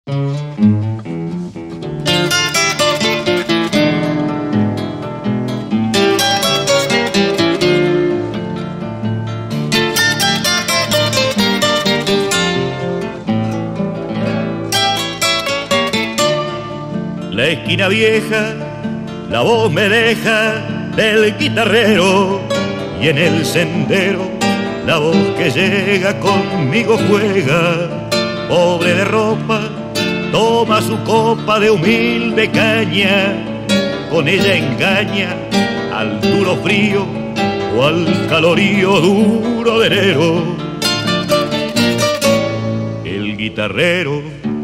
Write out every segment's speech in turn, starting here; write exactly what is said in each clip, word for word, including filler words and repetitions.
La esquina vieja, la voz me deja del guitarrero, y en el sendero la voz que llega conmigo juega. Pobre de ropa, toma su copa de humilde caña, con ella engaña al duro frío o al calorío duro de enero. El guitarrero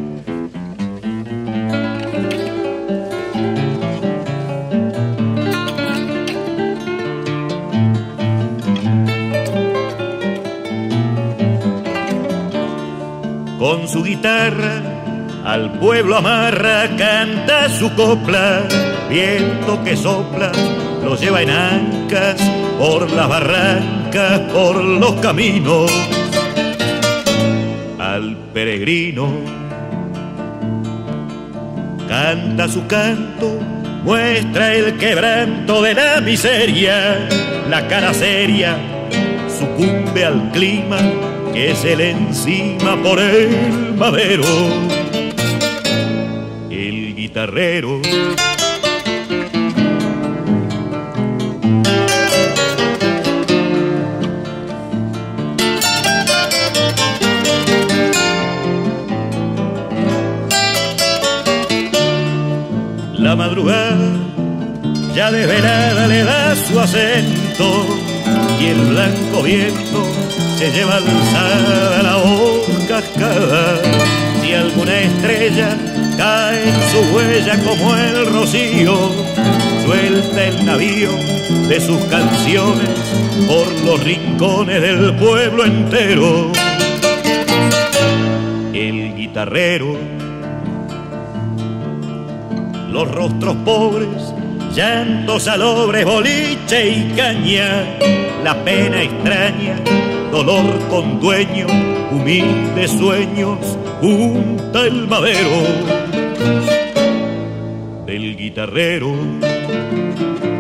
con su guitarra al pueblo amarra, canta su copla, viento que sopla lo lleva en ancas por las barrancas, por los caminos. Al peregrino canta su canto, muestra el quebranto de la miseria, la cara seria sucumbe al clima que se le encima por el madero. El guitarrero la madrugada ya desvelada le da su acento, y el blanco viento se lleva alzada la voz cascada. Si alguna estrella cae en su huella como el rocío, suelta el navío de sus canciones por los rincones del pueblo entero. El guitarrero, los rostros pobres, llantos salobres, boliche y caña, la pena extraña, dolor con dueño, humildes sueños, junta el madero del guitarrero.